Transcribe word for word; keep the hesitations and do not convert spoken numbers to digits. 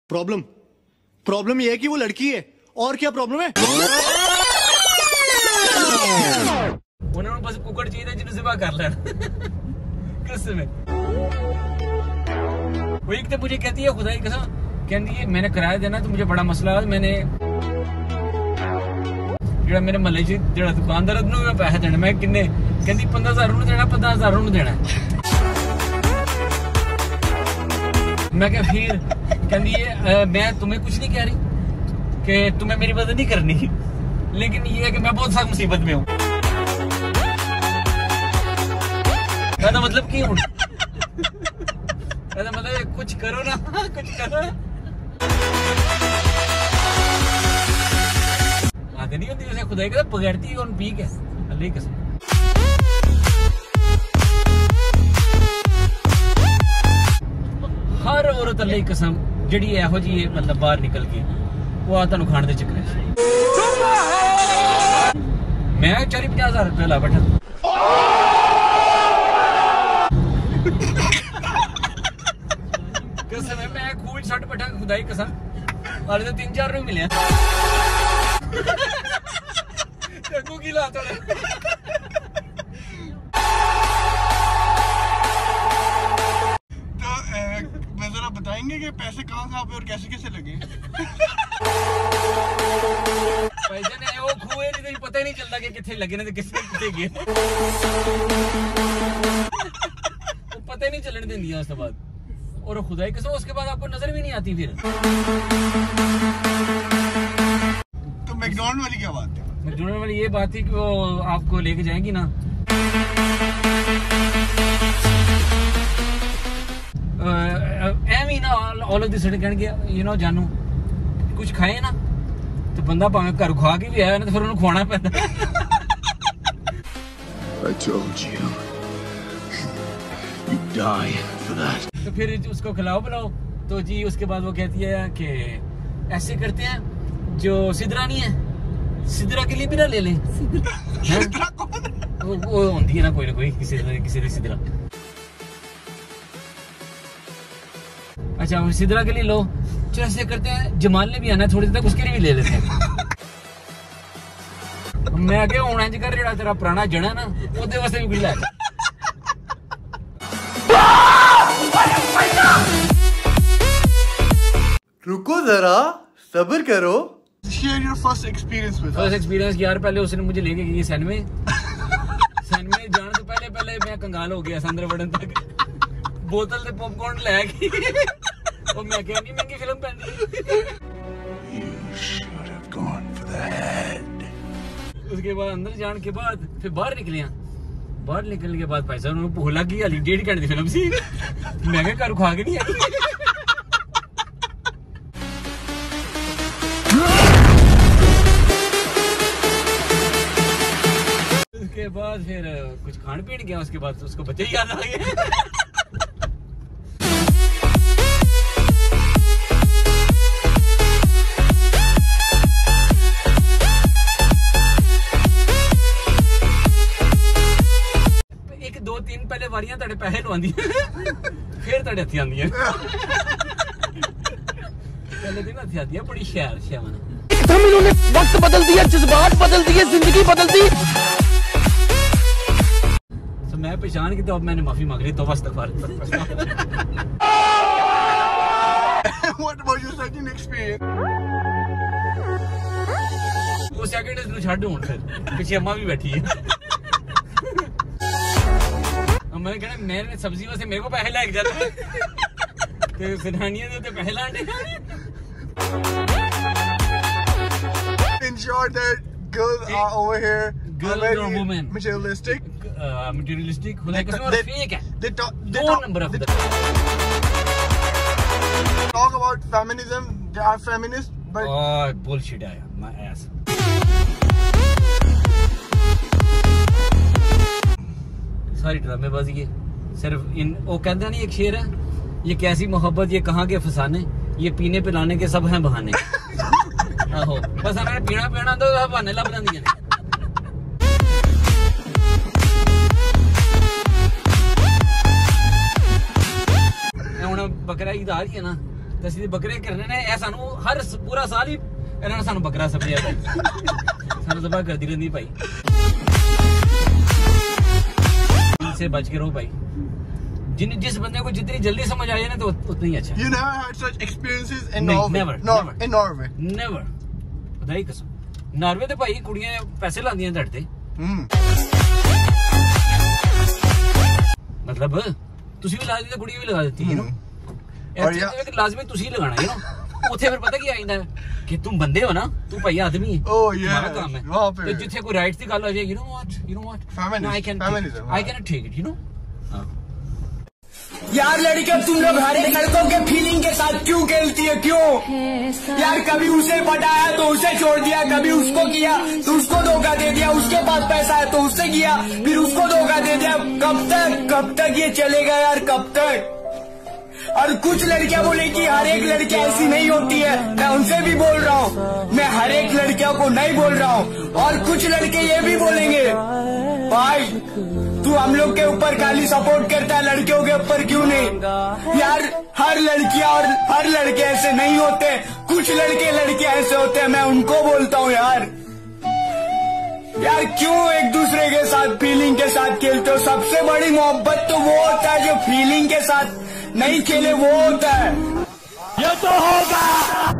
Problem problem ये है कि वो लड़की है। और क्या प्रॉब्लम है? उन्होंने बस कुकड़ चाहिए था जिन्हें सिवा कर लेना। कसम है। वो एक तो मुझे कहती है खुदा की कसम, कहती है मैंने किराया देना तो मुझे बड़ा मसला है, मैंने ਜਿਹੜਾ ਮੇਰੇ ਮਹੱਲੇ 'ਚ ਜਿਹੜਾ ਦੁਕਾਨਦਾਰ ਉਹਨੂੰ ਮੈਂ ਪੈਸੇ ਦੇਣੇ। ਮੈਂ ਕਿੰਨੇ? ਕਹਿੰਦੀ पंद्रह हज़ार ਉਹਨੂੰ देना पंद्रह हज़ार ਉਹਨੂੰ देना। मैं क्या फिर कहती है मैं तुम्हें कुछ नहीं कह रही कि तुम्हें मेरी मदद नहीं करनी, लेकिन ये है कि मैं बहुत सख्त मुसीबत में हूँ। कहना मतलब की हूँ, कहना मतलब कुछ करो ना, कुछ करो। आते नहीं होती उसे खुदा कहता पकड़ती और पी के अल्लाह कसम। हर औरत अल्लाह कसम जिहड़ी इहो जी मतलब बाहर निकल के वो आ तुहानू खाने दे चक्कर मैं चाली पचास हजार रुपया ला बैठा। कसम है मैं खूब छट बैठा खुदाई कसम, हाले तो तीन चार रुपये मिले की ला तो मैं जरा बताएंगे कि पैसे कहाँ कहाँ पे और कैसे कैसे लगे? पैसे ने वो खुए नहीं तो पता ही नहीं चलता कि कितने लगे ने तो कितने कितने गए। वो पता ही नहीं चलने देंगी उसके बाद, और खुदाई कसम उसके बाद आपको नजर भी नहीं आती फिर। तो मैकडॉनल्ड वाली क्या बात है? मैकडॉनल्ड वाली ये बात थी कि वो आपको लेके जाएंगी ना एम ही ना ऑल ऑफ दी सडन कह गया यू नो जानू कुछ खाए ना तो बंदा भावे घर खा के भी आया ना तो फिर उन्हें खुआना पैंदा। I told you. You die for that. तो फिर उसको खिलाओ बुलाओ तो जी उसके बाद वो कहती है कि ऐसे करते हैं जो सिदरा नहीं है सिदरा के लिए भी ना ले लें। सिदरा कौन है? वो वो होती है ना कोई ना कोई किसी किसी ने सिदरा। अच्छा वो सिदरा के लिए लो, तो ऐसे करते हैं जमाल ने भी आना थोड़ी देर तक उसके लिए भी ले लेते हैं। मैं क्या होना इंज कर जेड़ा तेरा पुराना जड़ा ना ओदे वास्ते भी कुछ ले। रुको जरा सब्र करो। Share your first experience with us. First experience यार पहले उसने मुझे लेके गई सैनवे सैनवे जाने तो पहले पहले मैं कंगाल हो गया संदर वड़न तक बोतल से पॉपकॉर्न ले गई और मैं क्या नहीं महंगी फिल्म पहनी। You should have gone for the head. उसके बाद अंदर जाने के बाद फिर बाहर निकले बाहर निकलने के बाद पैसा उन्होंने भूख लग गई हाली डेढ़ घंटे की फिल्म सी मैं क्या घर खा के नहीं आई। उसके बाद फिर कुछ खान पीन गया उसके बाद उसको बच्चे ही याद आ गए। एक दो तीन पहले वारियां तेरे पैसे लवांदी फिर तेरे हथी आंदी पहले दिन हथी आती है बड़ी शैल शैवन। एकदम इन्होंने वक्त बदल दिया, जज्बात बदल दिए, जिंदगी बदल दी। तो मैं पहचान की तो अब मैंने माफी मांग ली तो बस इस्तगफार। What was your second experience? वो सेकंड इसनु छੱਡ ਹੁਣ फिर पीछे अम्मा भी बैठी है। मैंने कहना मैंने सब्जी वास्ते मेरे को पैसे लग जाते ते जनानियां दे ते पैसे लाने। In short, that girls are over here girls are or women materialistic. uh, materialistic खुदा की कसम और फेक है। They talk, they do talk, number they talk about feminism. They are feminists, but oh bullshit आया my ass। सारी ड्रामेबाजी है सिर्फ इन वो कहते नहीं एक शेर है ये कैसी मोहब्बत ये कहाँ के फसाने ये पीने पिलाने के सब हैं बहाने। आहो बस हमें पीना पीना तो बहाने लग जाती है। बकरा ईद आ रही है ना तो असं बकरे करने ने ऐ सानू हर पूरा साल ही इन्होंने सानू बकरा सपड़िया भाई सानू दबा करती रहती भाई। से बच के रहो भाई, जिन जिस बंदे को जितनी जल्दी समझ आ जाए ना तो उतना ही अच्छा। You never had such experiences in नहीं, Norway? never, No, never. in Norway. Never. खुदाई कसम, नार्वे ते भाई कुड़ियां पैसे लांदियां धड़ते। Hmm. मतलब तुसी भी ला दी तो कुड़ी भी लगा देती है ना। और या लाजमी तुसी लगाना है ना। उथे फिर पता क्या आइंदा कि तुम बंदे हो ना, तू भाई आदमी है। Oh yeah. तुम्हारा काम है। वहाँ पे तो जिथे कोई राइट्स की गल हो जाए, you know what, you know what, Feminism, I can, feminism, I can take it, you know। हाँ। यार लड़के तुम लोग हर एक लड़कों के फीलिंग के साथ क्यों खेलती है, क्यों यार? कभी उसे पटाया तो उसे छोड़ दिया, कभी उसको किया तो उसको धोखा दे दिया, उसके पास पैसा है तो उससे किया, फिर उसको धोखा दे दिया। कब तक कब तक ये चलेगा यार, कब तक? और कुछ लड़कियां बोले कि हर एक लड़की ऐसी नहीं होती है, मैं उनसे भी बोल रहा हूँ, मैं हर एक लड़कियों को नहीं बोल रहा हूँ। और कुछ लड़के ये भी बोलेंगे भाई तू हम लोग के ऊपर खाली सपोर्ट करता है, लड़कियों के ऊपर क्यों नहीं? यार हर लड़कियां और हर लड़के ऐसे नहीं होते, कुछ लड़के लड़के ऐसे होते हैं, मैं उनको बोलता हूँ यार यार क्यों एक दूसरे के साथ फीलिंग के साथ खेलते हो? सबसे बड़ी मोहब्बत तो वो होता है जो फीलिंग के साथ नहीं खेले, वो होता है। ये तो होगा।